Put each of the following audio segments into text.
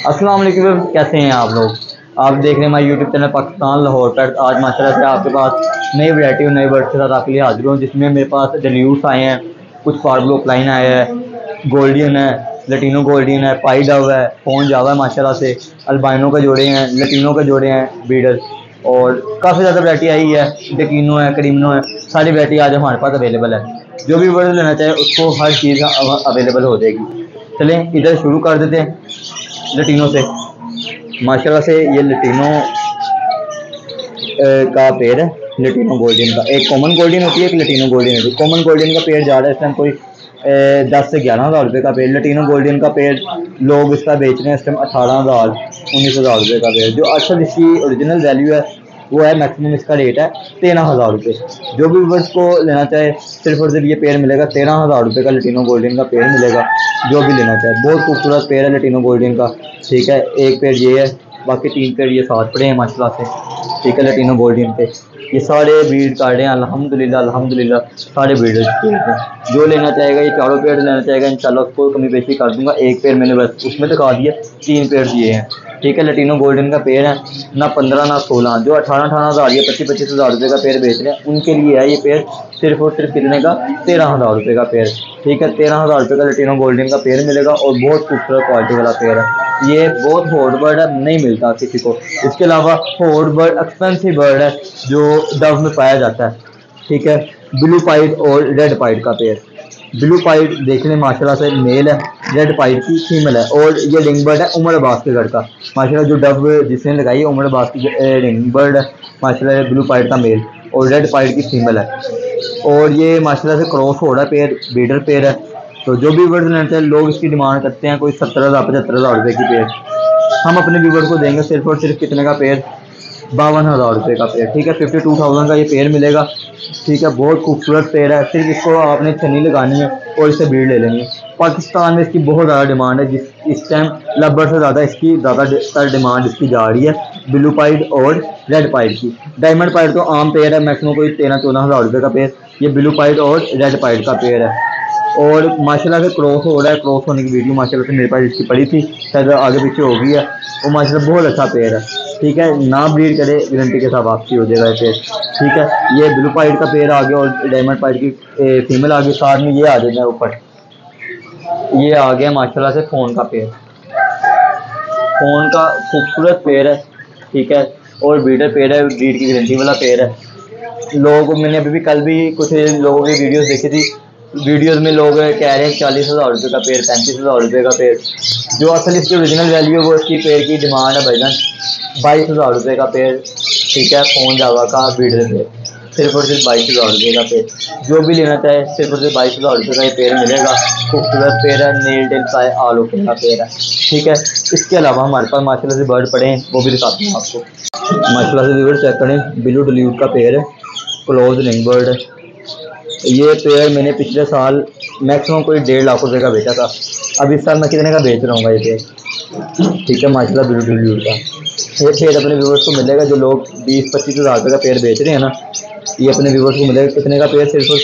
अस्सलाम वालेकुम, कैसे हैं आप लोग। आप देख रहे हैं हमारे यूट्यूब चैनल पाकिस्तान लाहौर पर। आज माशाल्लाह से आपके पास नई वैरायटी और नए बर्ड्स के साथ आपके लिए हाजिर हूँ, जिसमें मेरे पास डेल्यूट्स आए हैं, कुछ फार्बलो प्लाइन आया है, गोल्डियन है, लटीनो गोल्डियन है, पाई डव है, फोन जावा है माशाल्लाह से, अल्बाइनो के जोड़े हैं, लटीनो के जोड़े हैं ब्रीडर, और काफ़ी ज़्यादा वैरायटी आई है, डेकिनो है, करीमनो है, सारी वैरायटी आज हमारे पास अवेलेबल है। जो भी बर्ड लेना चाहे उसको हर चीज़ अवेलेबल हो जाएगी। चलें इधर शुरू कर देते हैं लटीनो से। माशाल्लाह से ये लटीनो का पेड़ है, लटीनो गोल्डन का। एक कॉमन गोल्डन होती है, एक लटीनो गोल्डन होती है। कॉमन गोल्डन का पेड़ जा रहा है इस टाइम कोई 10 से 11 हज़ार रुपये का पेड़। लटीनो गोल्डन का पेड़ लोग इसका बेच रहे हैं इस टाइम 18,000 19,000 रुपये का पेड़। जो असल इसकी ओरिजिनल वैल्यू है वो है, मैक्सिमम इसका रेट है 13,000 रुपये। जो भी वर्ड्स को लेना चाहे सिर्फ और सिर्फ ये पेड़ मिलेगा 13,000 रुपये का। लटीनो गोल्डन का पेड़ मिलेगा जो भी लेना चाहे। बहुत खूबसूरत पेड़ है लटीनो गोल्डन का, ठीक है। एक पेड़ ये है, बाकी 3 पेड़ ये साथ पड़े हैं माशाल्लाह से, ठीक है। लटीनो गोल्डन पे ये सारे ब्रीड कार्ड हैं, अल्हम्दुलिल्लाह अल्हम्दुलिल्लाह सारे ब्रीडर्स पेड़ हैं। जो लेना चाहेगा, ये चारों पेड़ लेना चाहेगा, इंशाल्लाह उसको कमी बेशी कर दूंगा। एक पेड़ मैंने बस उसमें दिखा दिया, 3 पेड़ दिए हैं, ठीक है। लटीनो गोल्डन का पेड़ है, ना 15 ना 16। जो 18 हज़ार या 25 हज़ार रुपये का पेड़ बेच रहे हैं उनके लिए है ये पेड़ सिर्फ और सिर्फ कितने का, 13,000 रुपये का पेड़, ठीक है। 13,000 रुपये का लटीनो गोल्डन का पेड़ मिलेगा और बहुत खूबसूरत क्वालिटी वाला पेड़ है। ये बहुत हॉट बर्ड है, नहीं मिलता किसी को। इसके अलावा हॉट बर्ड एक्सपेंसिव बर्ड है जो डव में पाया जाता है, ठीक है। ब्लू पाइड और रेड पाइड का पेड़। ब्लू पाइड देख लें माशाल्लाह से मेल है, रेड पाइड की फीमेल है। और ये रिंग बर्ड है उमर अब्बास के घर का माशाल्लाह। जो डब जिसने लगाई है उमर अब्बास की रिंग बर्ड है माशाल्लाह। ब्लू पाइड का मेल और रेड पाइड की फीमेल है। और ये माशाल्लाह से क्रॉस हो रहा है पेड़, ब्रीडर पेड़ है। तो जो भी बर्ड लेते हैं लोग इसकी डिमांड करते हैं कोई 70,000 75,000 रुपये की पेड़। हम अपने व्यूवर को देंगे सिर्फ और सिर्फ कितने का पेड़, 52,000 रुपये का पेड़, ठीक है। 52,000 का ये पेड़ मिलेगा, ठीक है। बहुत खूबसूरत पेड़ है, सिर्फ इसको आपने छन्नी लगानी है और इससे ब्रीड ले लेनी है। पाकिस्तान में इसकी बहुत ज़्यादा डिमांड है, जिस इस टाइम लब्बर से ज़्यादा इसकी ज़्यादातर डिमांड इसकी जा रही है, ब्लू पाइड और रेड पाइड की। डायमंड पाइड तो आम पेड़ है, मैक्सिमम कोई 13-14 हज़ार रुपये का पेड़। ये ब्लू पाइड और रेड पाइड का पेड़ है और माशाल्लाह से क्रॉस हो रहा है। क्रॉस होने की वीडियो माशाल्लाह से मेरे पास इसकी पड़ी थी, शायद आगे पीछे हो गई है। वो माशाल्लाह बहुत अच्छा पेड़ है, ठीक है। ना ब्रीड करे गारंटी के साथ वापसी हो जाएगा पेड़, ठीक है। ये ब्लू पाइड का पेड़ आ गया और डायमंड पाइड की फीमेल आ गई। साथ में ये आ जाएगा ऊपर, ये आ गया माशाल्लाह से फोन का पेड़। फोन का खूबसूरत पेड़ है, ठीक है। और ब्रीडर पेड़ है, ब्रीड की गारंटी वाला पेड़ है। लोग मैंने अभी भी कल भी कुछ लोगों की वीडियोस देखी थी, वीडियोस में लोग कह रहे हैं 40,000 रुपये का पेड़, 35,000 रुपये का पेड़। जो असल इसकी ओरिजिनल वैल्यू है वो इसकी पेड़ की डिमांड है भाईजान 22,000 रुपये का पेड़, ठीक है। फोन जावा का ब्रीडर पेड़ सिर्फ और सिर्फ 22,000 रुपये का पेड़। जो भी लेना चाहे सिर्फ और सिर्फ 22,000 रुपये का ये पेड़ मिलेगा। खूबसूरत पेड़ है, नेल टेल का है, आल ओके का पेड़ है, ठीक है। इसके अलावा हमारे पास माशाल्लाह से बर्ड पड़े हैं, वो भी दिखाते हैं आपको। माशाल्लाह से व्यूअर चेक करें, ब्लू डल्यूट का पेड़ है, क्लोज रिंग बर्ड है। ये पेड़ मैंने पिछले साल मैक्सिमम कोई 1.5 लाख रुपये का बेचा था। अब इस साल मैं कितने का बेच रहा हूँ ये पेड़, ठीक है। माशाल्लाह ब्लू डल्यूट का ये पेड़ अपने व्यूवर्स को मिलेगा। जो लोग 20-25 हज़ार रुपये का पेड़ बेच रहे हैं ना, ये अपने व्यूवर्स को मिलेगा कितने का पेड़, सिर्फ और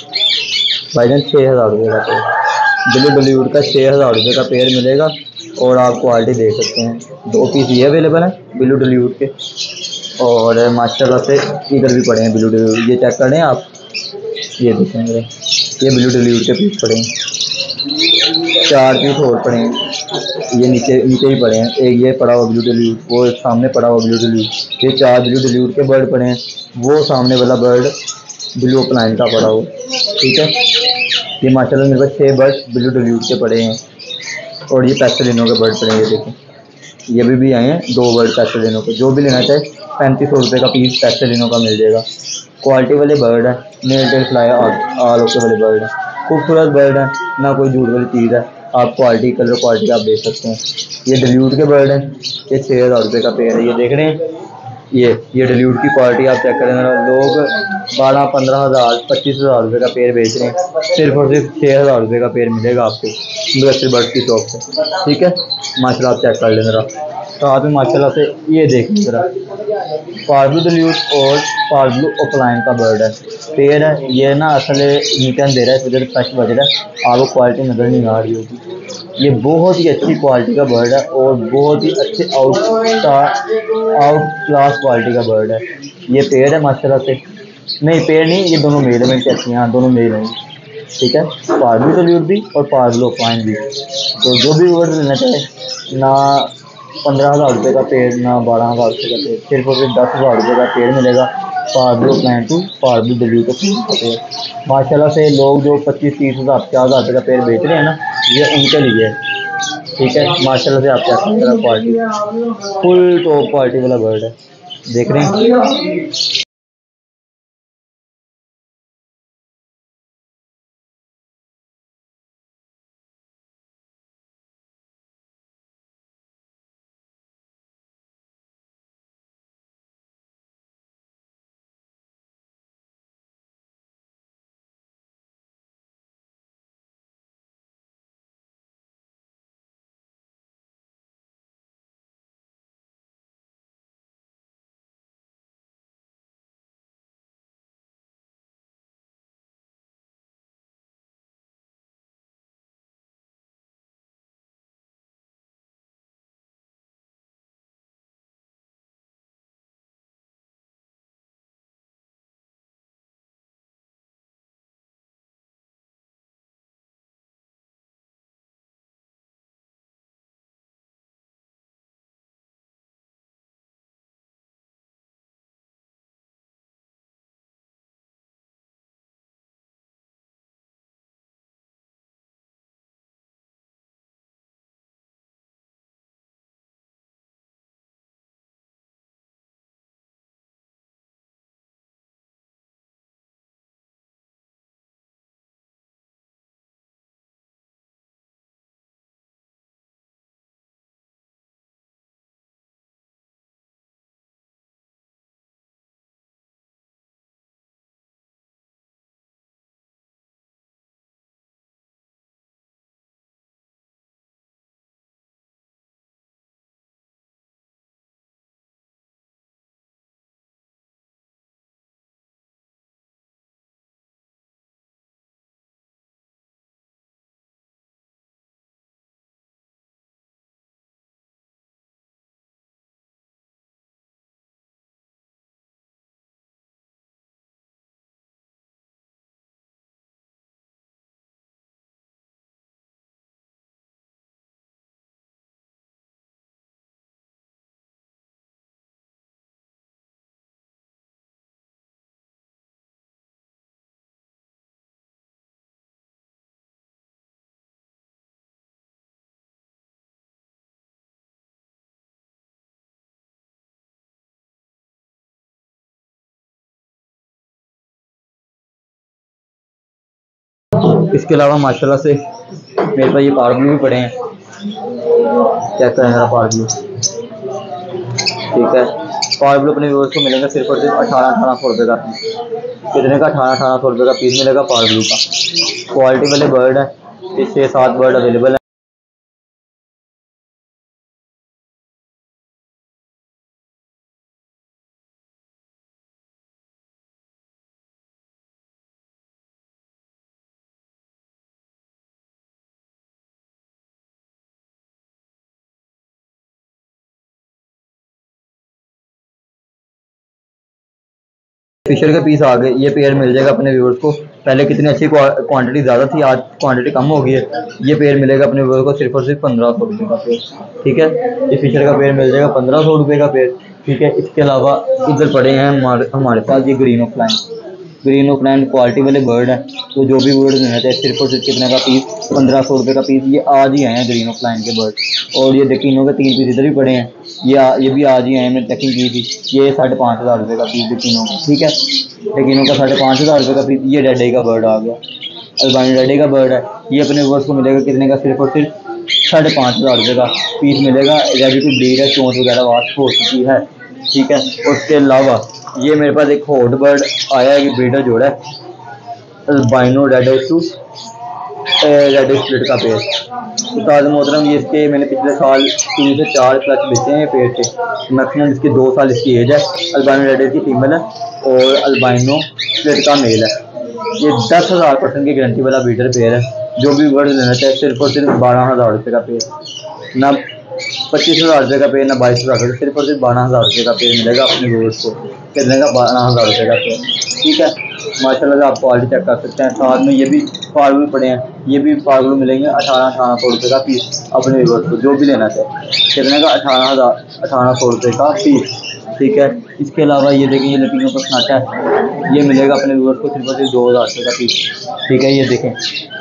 सिर्फ भाईजान 6,000 रुपये का पेड़। ब्लू डल्यूट का 6,000 रुपये का पेड़ मिलेगा। और आप क्वालिटी देख सकते हैं, 2 पीस ये अवेलेबल है ब्लू डल्यूट के। और माशाल्लाह से इधर भी पड़े हैं ब्लू डल्यूट, ये चेक करें आप, ये देखेंगे ये ब्लू डल्यूट के पीस पड़े हैं, 4 पीस और पड़े हैं। ये नीचे नीचे ही पड़े हैं, एक ये पड़ा हुआ ब्लू डल्यूट, वो सामने पड़ा हुआ ब्लू डल्यूट। ये 4 ब्लू डल्यूट के बर्ड पड़े हैं, वो सामने वाला बर्ड ब्लू अपलाइन का पड़ा हुआ, ठीक है। ये माशाल्लाह मेरे पास 6 बर्ड ब्लू डल्यूट के पड़े हैं। और ये पैसेलिनो के बर्ड पड़े हैं, ये देखें ये भी आए हैं 2 बर्ड पैसेलिनो के। जो भी लेना चाहे 3500 रुपये का पीस पैसेलिनो का मिल जाएगा। क्वालिटी वाले बर्ड है, nail tail fly all okay वाले बर्ड है, खूबसूरत बर्ड है, ना कोई झूठ वाली चीज़ है। आप क्वालिटी कलर क्वालिटी आप देख सकते हैं। ये डल्यूट के बर्ड हैं, ये 6,000 रुपये का पेड़ है। ये देख रहे हैं, ये डल्यूट की क्वालिटी आप चेक करें। लोग 12-15 हज़ार 25,000 रुपये का पेड़ बेच रहे हैं, सिर्फ और सिर्फ 6,000 रुपये का पेड़ मिलेगा आपको मुदस्सिर बर्ड की शॉप से, ठीक है। माशाल्लाह आप चेक कर लें ज़रा। साथ में माशाल्लाह से ये देखिए जरा पार्बलू दिल्यूट और पार्बलू ओपलाइन का बर्ड है, पेड़ है ये ना। असल मीटन दे रहा है, इधर फ्रेश बज रहा है, आपको क्वालिटी नज़र नहीं आ रही होगी। ये बहुत ही अच्छी क्वालिटी का बर्ड है और बहुत ही अच्छे आउट क्लास क्वालिटी का बर्ड है। ये पेड़ है माशाल्लाह से, नहीं पेड़ नहीं, ये दोनों मेल है, मेरी कहती हैं दोनों मेल हैं, ठीक है। पार्बलू दिल्यूट भी और पार्बलू ओपलाइन भी। तो जो भी बर्ड लेना चाहे ना 15,000 रुपये का पेड़ ना 12,000 रुपये का पेड़, सिर्फ और सिर्फ 10,000 रुपये का पेड़ मिलेगा पार्बलू ओपलाइन टू पार्बलू दिल्यूट का पेड़। माशाल्लाह से लोग जो 25-30,000 50,000 रुपये का पेड़ बेच रहे हैं ना, ये उनके लिए है, ठीक है। माशाल्लाह से आप क्या क्वालिटी फुल टॉप क्वालिटी वाला बर्ड है, देख रहे हैं। इसके अलावा माशाल्लाह से मेरे पास ये पार्बलू भी पड़े हैं, क्या करें मेरा पार्बलू, ठीक है। पार्बलू अपने व्यूअर्स को मिलेगा सिर्फ और सिर्फ 1800 रुपये का पीस, कितने का 1800 रुपये का पीस मिलेगा पार्बलू का। क्वालिटी वाले बर्ड है, 6-7 बर्ड अवेलेबल है। फिशर के पीस आ गए, ये पेयर मिल जाएगा अपने व्यूअर्स को। पहले कितनी अच्छी क्वांटिटी ज़्यादा थी, आज क्वांटिटी कम हो गई है। ये पेयर मिलेगा अपने व्यूअर्स को सिर्फ और सिर्फ 1500 रुपये का पेयर, ठीक है। ये फिशर का पेयर मिल जाएगा 1500 रुपये का पेयर, ठीक है। इसके अलावा इधर पड़े हैं हमारे पास ये ग्रीन ऑफलाइन क्वालिटी वाले बर्ड है। तो जो भी बर्ड लेना चाहे सिर्फ और सिर्फ कितने का पीस, 1500 रुपये का पीस। ये आज ही आए हैं ग्रीन ऑफलाइन के बर्ड। और ये डेकिनो के 3 पीस इधर भी पड़े हैं, ये भी आज ही आए हैं, मैंने चेकिंग की थी। ये 5,500 रुपये का पीस डेकिनो का, ठीक है। डेकिनो का 5,500 रुपये का पीस। ये रेड आई का बर्ड आ गया, अल्बानी रेड आई का बर्ड है। ये अपने वर्ष को मिलेगा कितने का, सिर्फ और सिर्फ 5,500 रुपये का पीस मिलेगा। रेडी टू ब्रीड है, चोंच वगैरह वाश हो चुकी है, ठीक है। उसके अलावा ये मेरे पास एक हॉट बर्ड आया है, ब्रीडर जोड़ा है, albino red eye to red split का पेड़। उस्ताद मोहतरम ये इसके मैंने पिछले साल 3 से 4 क्लच बेचे हैं ये पेड़ के। मैक्सिमम इसकी 2 साल इसकी एज है। अल्बाइनो रेड की फीमेल है और अल्बाइनो स्प्लिट का मेल है। ये 10,000% की गारंटी वाला ब्रीडर पेड़ है। जो भी वर्ड लेना चाहे सिर्फ और सिर्फ 12,000 रुपये का पेड़, ना 25,000 रुपये का पेड़, ना 22,000 रुपये, सिर्फ और सिर्फ 12,000 रुपये का पेड़ मिलेगा अपने व्यूअर्स को। कितने का? 12,000 रुपये का पेड़। ठीक है, माशाल्लाह से आप क्वालिटी चेक कर सकते हैं। साथ में ये भी फार्गुल पड़े हैं, ये भी फार्गुल मिलेंगे 1800 रुपये का पीस अपने व्यूअर्स को जो भी लेना चाहे। कितने का? 1800 रुपये का पीस। ठीक है, इसके अलावा ये देखें, ये लटीनों का स्नाटा है, ये मिलेगा अपने व्यूअर्स को सिर्फ और सिर्फ 2,000 रुपये का पीस। ठीक है, ये देखें,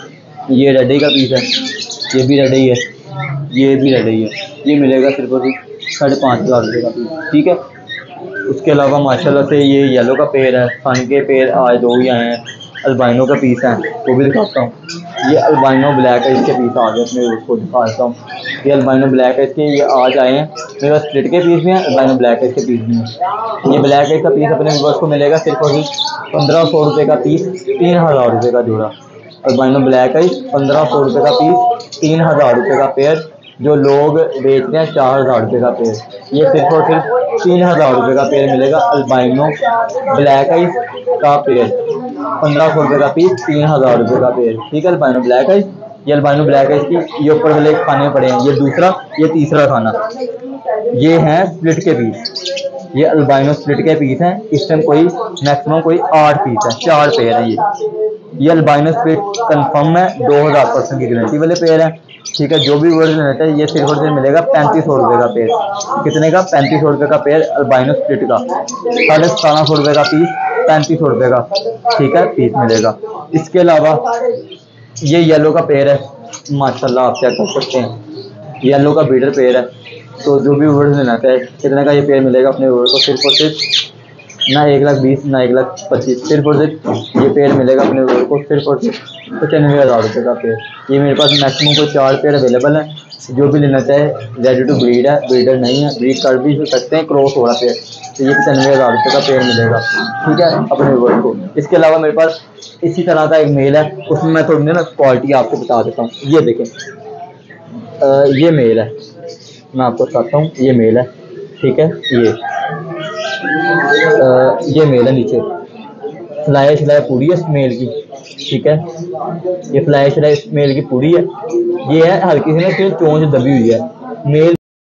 ये रेडी का पीस है, ये भी रेडी है, ये भी रेडी है, ये मिलेगा सिर्फ और सिर्फ 5,500 रुपये का पीस। ठीक है, उसके अलावा माशाल्लाह से ये येलो का पेड़ है, सन के पेड़ आज 2 ही आए हैं। अल्बाइनो का पीस है, वो भी दिखाता हूँ। ये अल्बाइनो ब्लैक है, इसके पीस आ गए, मैं उसको दिखाता हूँ। ये अल्बाइनो ब्लैक है, इसके ये आज आए हैं मेरे पास। स्प्लिट के पीस भी हैं, अल्बाइनो ब्लैक है, इसके पीस भी हैं। ये ब्लैक है, इसका पीस अपने व्यूअर्स को मिलेगा सिर्फ और सिर्फ 1,500 रुपये का पीस, 3,000 रुपये का जोड़ा। अल्बाइनो ब्लैक है, 1,500 रुपये का पीस, 3,000 रुपये का पेड़। जो लोग बेचते हैं 4,000 रुपये का पेड़, ये सिर्फ और सिर्फ 3,000 रुपये का पेड़ मिलेगा। अल्बाइनो ब्लैक आइस का पेड़ 1,500 रुपये का पीस, 3,000 रुपये का पेड़। ठीक है, अल्बाइनो ब्लैक आइस, ये अल्बाइनो ब्लैक आइस की ये ऊपर वाले खाने पड़े हैं, ये दूसरा, ये तीसरा खाना। ये हैं स्प्लिट के पीस, ये अल्बाइनो स्प्लिट के पीस हैं। इस टाइम कोई मैक्सिमम कोई 8 पीस है, 4 पेड़ हैं ये अल्बाइनो स्प्लिट कंफर्म है, 2,000% की गारंटी वाले पेड़ हैं। ठीक है, जो भी वर्ड लेना है ये सिर्फ और सिर्फ मिलेगा 3,500 रुपये का पेड़। कितने का? 3,500 रुपये का पेड़ अल्बाइनो स्प्लिट का, 1750 रुपये का पीस, 3,500 रुपये का। ठीक है, पीस मिलेगा। इसके अलावा ये येलो का पेड़ है, माशाल्लाह आप चेक कर सकते हैं, येलो का ब्रीडर पेड़ है। तो जो भी वर्ड लेना है कितने का ये पेड़ मिलेगा अपने वर्ड को सिर्फ और सिर्फ ना 1,20,000 ना 1,25,000, सिर्फ और सिर्फ ये पेड़ मिलेगा अपने वर्ड को सिर्फ और सिर्फ 95,000 रुपये का पेड़। ये मेरे पास मैक्सिमम कोई 4 पेड़ अवेलेबल हैं। जो भी लेना चाहे रेडी टू ब्रीड है, ब्रीडर नहीं है, ब्रीड कर भी सकते हैं, क्रॉस हो रहा पेड़। तो ये 95,000 रुपये का पेड़ मिलेगा। ठीक है, अपने वर्ड को। इसके अलावा मेरे पास इसी तरह का एक मेल है, उसमें मैं थोड़ी ना क्वालिटी आपको बता देता हूँ। ये देखें, ये मेल है, मैं आपको बताता हूँ, ये मेल है। ठीक है, ये मेल है, नीचे फ्लाई पूरी है इस मेल की। ठीक है, ये फ्लाई इस मेल की पूरी है। ये है हल्की सी ना इसकी चोंच दबी हुई है। मेल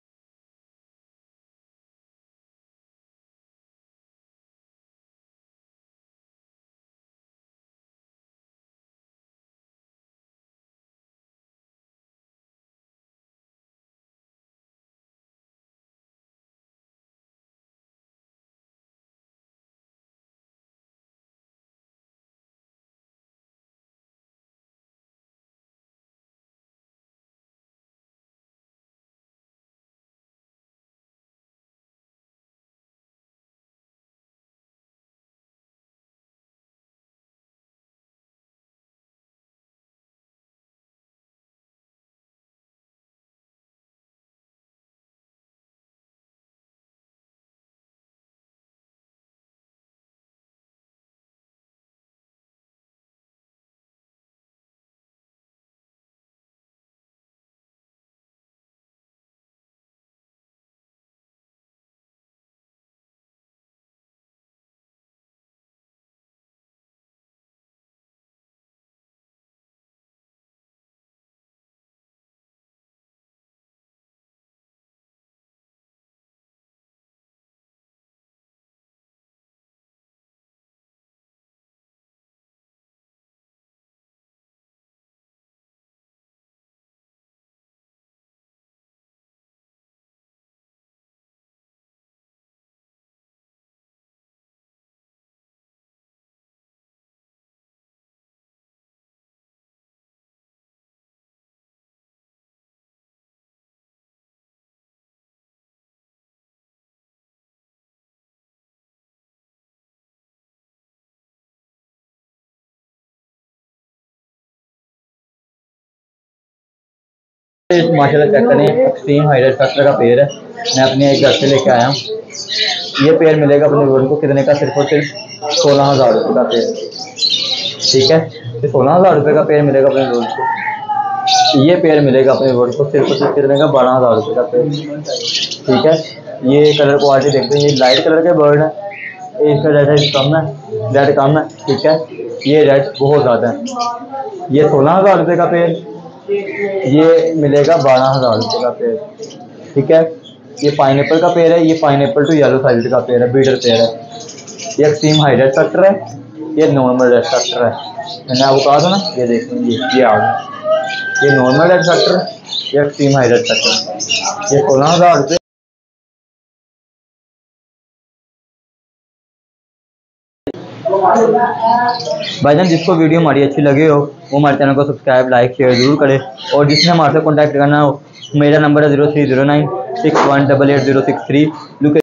माशाल्लाह चेक करें, एक्सट्रीम हाइडर स्ट्रक्चर का पेड़ है, मैं अपने एक घर से लेके आया हूँ। ये पेड़ मिलेगा अपने वर्ड को कितने का? सिर्फ और सिर्फ 16,000 रुपये का पेड़। ठीक है, ये 16,000 रुपये का पेड़ मिलेगा अपने रोड को। ये पेड़ मिलेगा अपने रोड को सिर्फ कितने का, 12,000 रुपये का पेड़। ठीक है, ये कलर क्वालिटी देखते हैं, ये लाइट कलर के बर्ड है, इसका रेड कम है, रेड कम है। ठीक है, ये रेड बहुत ज़्यादा है। ये 16,000 रुपये का पेड़, ये मिलेगा 12,000 रुपये का पेड़। ठीक है, ये पाइनएप्पल का पेड़ है, ये पाइनएप्पल टू येलो साइड का पेड़ है, बीडर पेड़ है। ये एक्सट्रीम हाई रेड फैक्टर है, ये नॉर्मल रेड फैक्टर है। मैंने आपको कहा था ना, ये देखें ये आ गया, ये नॉर्मल रेड फैक्टर है, ये एक्सट्रीम हाई रेड फैक्टर। ये 16,000 रुपये। भाईजान जिसको वीडियो हमारी अच्छी लगे हो वो हमारे चैनल को सब्सक्राइब लाइक शेयर जरूर करे, और जिसने हमारे से कॉन्टैक्ट करना हो मेरा नंबर है 030961888063।